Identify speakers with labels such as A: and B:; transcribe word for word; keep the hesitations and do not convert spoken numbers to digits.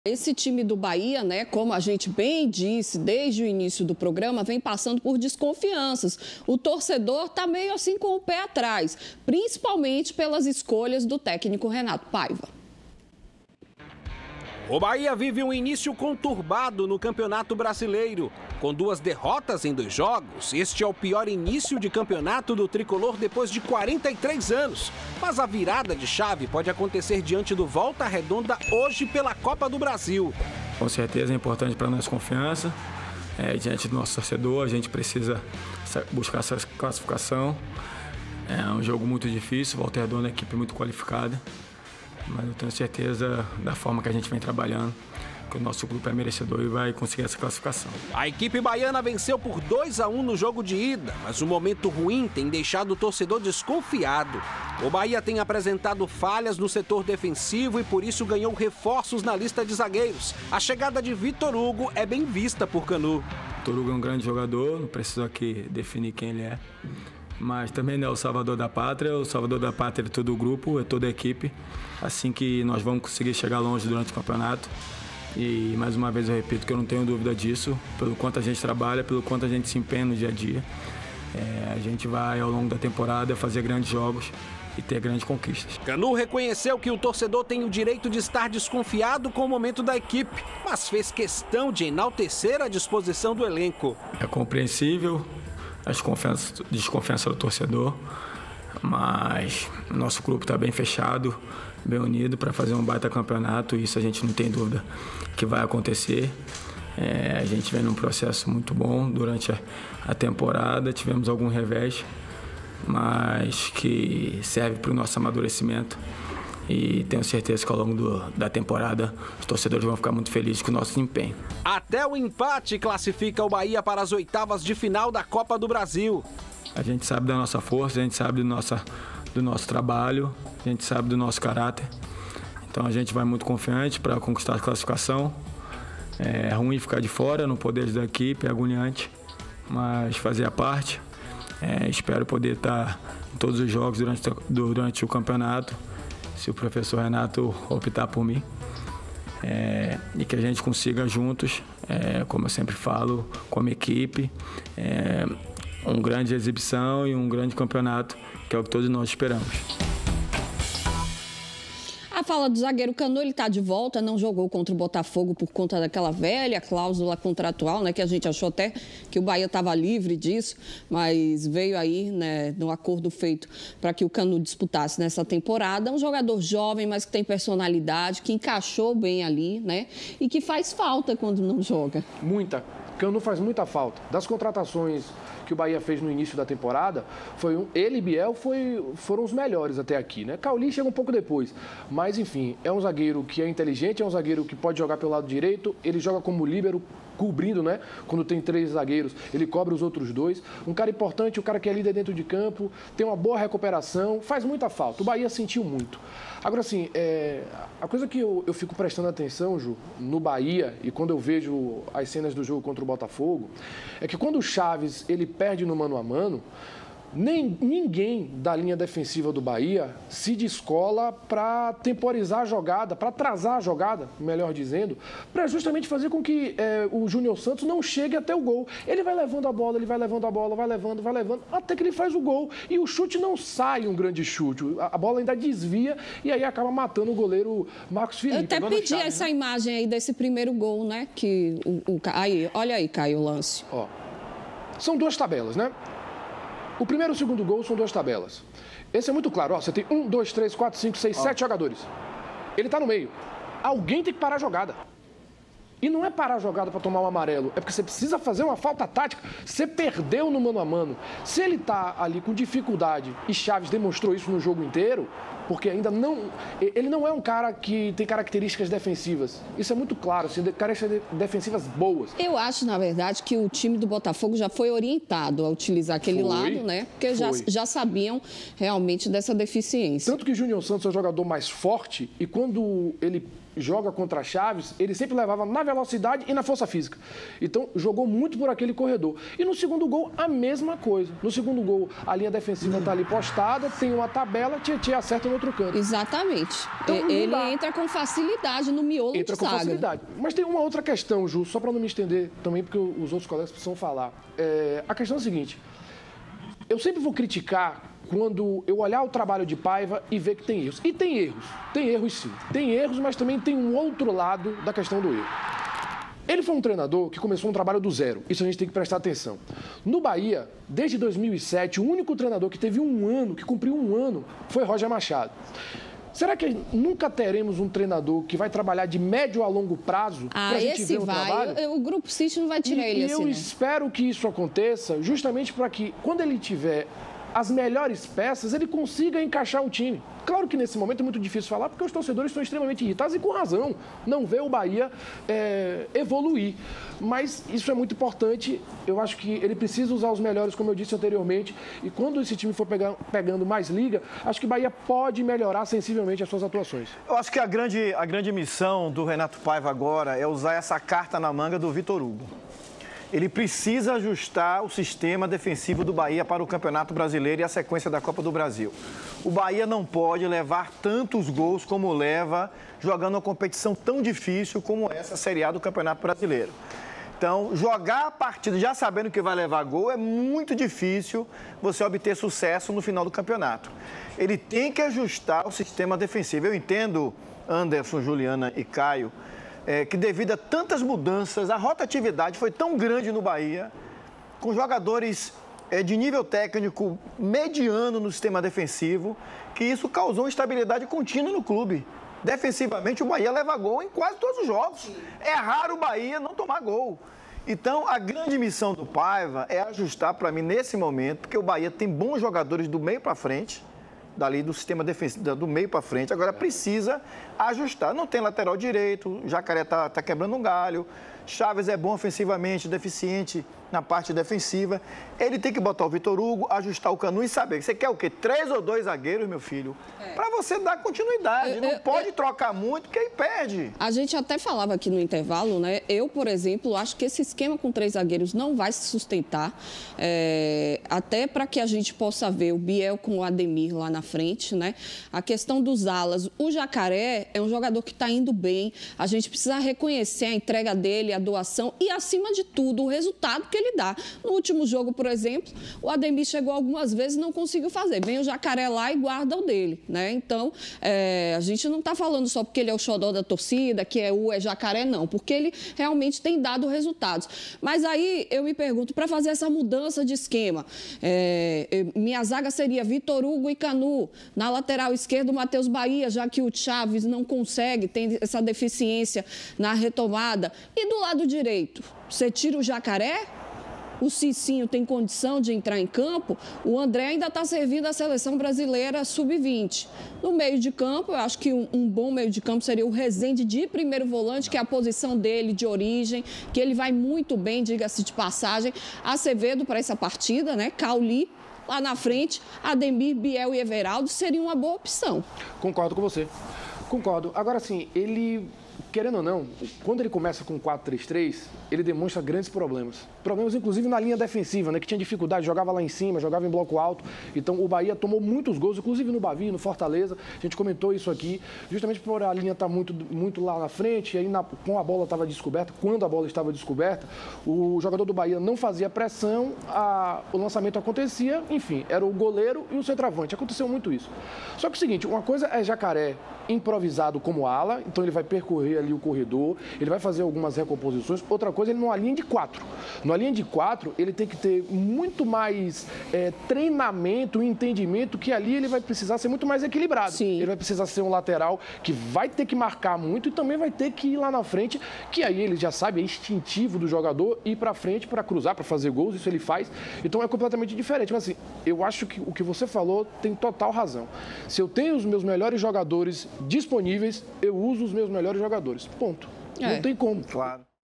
A: Esse time do Bahia, né, como a gente bem disse desde o início do programa, vem passando por desconfianças. O torcedor está meio assim com o pé atrás, principalmente pelas escolhas do técnico Renato Paiva.
B: O Bahia vive um início conturbado no Campeonato Brasileiro. Com duas derrotas em dois jogos, este é o pior início de campeonato do tricolor depois de quarenta e três anos. Mas a virada de chave pode acontecer diante do Volta Redonda hoje pela Copa do Brasil.
C: Com certeza é importante para a nossa confiança. É, diante do nosso torcedor, a gente precisa buscar essa classificação. É um jogo muito difícil, o Volta Redonda é uma equipe muito qualificada. Mas eu tenho certeza da forma que a gente vem trabalhando, que o nosso grupo é merecedor e vai conseguir essa classificação.
B: A equipe baiana venceu por dois a um no jogo de ida, mas o momento ruim tem deixado o torcedor desconfiado. O Bahia tem apresentado falhas no setor defensivo e por isso ganhou reforços na lista de zagueiros. A chegada de Vitor Hugo é bem vista por Canu.
C: Vitor Hugo é um grande jogador, não preciso aqui definir quem ele é. Mas também não é o salvador da pátria, o salvador da pátria é todo o grupo, é toda a equipe. Assim que nós vamos conseguir chegar longe durante o campeonato. E mais uma vez eu repito que eu não tenho dúvida disso, pelo quanto a gente trabalha, pelo quanto a gente se empenha no dia a dia. É, a gente vai ao longo da temporada fazer grandes jogos e ter grandes conquistas.
B: Canu reconheceu que o torcedor tem o direito de estar desconfiado com o momento da equipe, mas fez questão de enaltecer a disposição do elenco.
C: É compreensível a desconfiança, desconfiança do torcedor, mas o nosso grupo está bem fechado, bem unido para fazer um baita campeonato e isso a gente não tem dúvida que vai acontecer. É, a gente vem num processo muito bom durante a, a temporada, tivemos algum revés, mas que serve para o nosso amadurecimento e tenho certeza que ao longo do, da temporada os torcedores vão ficar muito felizes com o nosso desempenho.
B: Até o empate classifica o Bahia para as oitavas de final da Copa do Brasil.
C: A gente sabe da nossa força, a gente sabe do nosso, do nosso trabalho, a gente sabe do nosso caráter. Então a gente vai muito confiante para conquistar a classificação. É ruim ficar de fora, no poder da equipe, é agoniante, mas fazer a parte. É, espero poder estar em todos os jogos durante, durante o campeonato, se o professor Renato optar por mim. É, e que a gente consiga juntos, é, como eu sempre falo, como equipe, é, uma grande exibição e um grande campeonato, que é o que todos nós esperamos.
A: A fala do zagueiro Canu, ele está de volta, não jogou contra o Botafogo por conta daquela velha cláusula contratual, né, que a gente achou até que o Bahia estava livre disso, mas veio aí, né, no acordo feito para que o Canu disputasse nessa temporada. Um jogador jovem, mas que tem personalidade, que encaixou bem ali, né, e que faz falta quando não joga.
D: Muita. Canu faz muita falta. Das contratações que o Bahia fez no início da temporada, foi um, ele e Biel foi, foram os melhores até aqui, né? Cauli chega um pouco depois, mas enfim, é um zagueiro que é inteligente, é um zagueiro que pode jogar pelo lado direito, ele joga como líbero, cobrindo, né? Quando tem três zagueiros, ele cobre os outros dois. Um cara importante, um cara que é líder dentro de campo, tem uma boa recuperação, faz muita falta. O Bahia sentiu muito. Agora, assim, é, a coisa que eu, eu fico prestando atenção, Ju, no Bahia, e quando eu vejo as cenas do jogo contra o Botafogo, é que quando o Chaves ele perde no mano a mano, nem, ninguém da linha defensiva do Bahia se descola para temporizar a jogada, para atrasar a jogada, melhor dizendo, para justamente fazer com que é, o Júnior Santos não chegue até o gol. Ele vai levando a bola, ele vai levando a bola, vai levando, vai levando, até que ele faz o gol. E o chute não sai um grande chute, a, a bola ainda desvia e aí acaba matando o goleiro Marcos Felipe.
A: Eu até pedi Chaves, essa né? imagem aí desse primeiro gol, né? Que o, o, aí, olha aí, Caio, o lance.
D: Ó, são duas tabelas, né? O primeiro e o segundo gol são duas tabelas. Esse é muito claro. Ó, você tem um, dois, três, quatro, cinco, seis, Ó. sete jogadores. Ele está no meio. Alguém tem que parar a jogada. E não é parar a jogada para tomar um amarelo. É porque você precisa fazer uma falta tática. Você perdeu no mano a mano. Se ele está ali com dificuldade, e Chaves demonstrou isso no jogo inteiro, porque ainda não... Ele não é um cara que tem características defensivas. Isso é muito claro, assim, características defensivas boas.
A: Eu acho, na verdade, que o time do Botafogo já foi orientado a utilizar aquele
D: foi,
A: lado, né? Porque já, já sabiam realmente dessa deficiência.
D: Tanto que o Júnior Santos é o jogador mais forte e quando ele joga contra a Chaves, ele sempre levava na velocidade e na força física. Então, jogou muito por aquele corredor. E no segundo gol, a mesma coisa. No segundo gol, a linha defensiva está ali postada, tem uma tabela, Tietê acerta no outro canto.
A: Exatamente.
D: Então,
A: ele entra com facilidade no miolo
D: entra
A: de
D: com
A: zaga.
D: facilidade. Mas tem uma outra questão, Ju, só para não me estender também, porque os outros colegas precisam falar. É, a questão é a seguinte, eu sempre vou criticar quando eu olhar o trabalho de Paiva e ver que tem erros. E tem erros, tem erros sim. Tem erros, mas também tem um outro lado da questão do erro. Ele foi um treinador que começou um trabalho do zero. Isso a gente tem que prestar atenção. No Bahia, desde dois mil e sete, o único treinador que teve um ano, que cumpriu um ano, foi Roger Machado. Será que nunca teremos um treinador que vai trabalhar de médio a longo prazo
A: ah,
D: para a gente
A: esse
D: ver o
A: vai.
D: trabalho?
A: Eu, o Grupo City não vai tirar
D: e,
A: ele
D: e
A: assim,
D: eu
A: não.
D: espero que isso aconteça justamente para que, quando ele tiver as melhores peças, ele consiga encaixar o time. Claro que nesse momento é muito difícil falar, porque os torcedores estão extremamente irritados e com razão. Não vê o Bahia é, evoluir. Mas isso é muito importante. Eu acho que ele precisa usar os melhores, como eu disse anteriormente. E quando esse time for pegar, pegando mais liga, acho que o Bahia pode melhorar sensivelmente as suas atuações.
E: Eu acho que a grande, a grande missão do Renato Paiva agora é usar essa carta na manga do Vitor Hugo. Ele precisa ajustar o sistema defensivo do Bahia para o Campeonato Brasileiro e a sequência da Copa do Brasil. O Bahia não pode levar tantos gols como leva jogando uma competição tão difícil como essa Série A do Campeonato Brasileiro. Então, jogar a partida já sabendo que vai levar gol é muito difícil você obter sucesso no final do campeonato. Ele tem que ajustar o sistema defensivo. Eu entendo, Anderson, Juliana e Caio, É, que devido a tantas mudanças, a rotatividade foi tão grande no Bahia, com jogadores é, de nível técnico mediano no sistema defensivo, que isso causou instabilidade contínua no clube. Defensivamente, o Bahia leva gol em quase todos os jogos. É raro o Bahia não tomar gol. Então, a grande missão do Paiva é ajustar para mim nesse momento, porque o Bahia tem bons jogadores do meio para frente, dali do sistema defensivo, do meio para frente, agora precisa ajustar. Não tem lateral direito, o Jacaré está tá quebrando um galho, Chaves é bom ofensivamente, deficiente na parte defensiva. Ele tem que botar o Vitor Hugo, ajustar o Canu e saber. Você quer o quê? Três ou dois zagueiros, meu filho? É. Para você dar continuidade. Eu, Não eu, pode eu, trocar muito, porque aí perde.
A: A gente até falava aqui no intervalo, né? Eu, por exemplo, acho que esse esquema com três zagueiros não vai se sustentar. É, até para que a gente possa ver o Biel com o Ademir lá na frente, né? A questão dos alas. O Jacaré é um jogador que está indo bem. A gente precisa reconhecer a entrega dele, a doação e, acima de tudo, o resultado que ele dá. No último jogo, por exemplo, o Ademir chegou algumas vezes e não conseguiu fazer. Vem o Jacaré lá e guarda o dele, né? Então, é, a gente não está falando só porque ele é o xodó da torcida, que é o é Jacaré, não. Porque ele realmente tem dado resultados. Mas aí, eu me pergunto, para fazer essa mudança de esquema, é, minha zaga seria Vitor Hugo e Canu. Na lateral esquerda, o Matheus Bahia, já que o Chaves não consegue, tem essa deficiência na retomada. E do lado direito, você tira o Jacaré? O Cicinho tem condição de entrar em campo, o André ainda está servindo a seleção brasileira sub vinte. No meio de campo, eu acho que um, um bom meio de campo seria o Rezende de primeiro volante, que é a posição dele de origem, que ele vai muito bem, diga-se de passagem. Acevedo para essa partida, né? Cauli. Lá na frente, Ademir, Biel e Everaldo seria uma boa opção.
D: Concordo com você. Concordo. Agora, sim, ele... Querendo ou não, quando ele começa com quatro três três, ele demonstra grandes problemas. Problemas, inclusive, na linha defensiva, né? Que tinha dificuldade, jogava lá em cima, jogava em bloco alto. Então, o Bahia tomou muitos gols, inclusive no Bavi, no Fortaleza. A gente comentou isso aqui, justamente por a linha estar muito, muito lá na frente. E aí, na, com a bola estava descoberta, quando a bola estava descoberta, o jogador do Bahia não fazia pressão, a, o lançamento acontecia. Enfim, era o goleiro e o centroavante. Aconteceu muito isso. Só que é o seguinte, uma coisa é Jacaré improvisado como ala, então ele vai percorrer ali o corredor, ele vai fazer algumas recomposições. Outra coisa, ele numa linha de quatro. Numa linha de quatro, ele tem que ter muito mais é, treinamento e entendimento, que ali ele vai precisar ser muito mais equilibrado.
A: Sim.
D: Ele vai precisar ser um lateral que vai ter que marcar muito e também vai ter que ir lá na frente, que aí ele já sabe, é instintivo do jogador ir para frente para cruzar, para fazer gols, isso ele faz. Então é completamente diferente. Mas assim, eu acho que o que você falou tem total razão. Se eu tenho os meus melhores jogadores disponíveis, eu uso os meus melhores jogadores. Ponto. É. Não tem como.
E: Claro.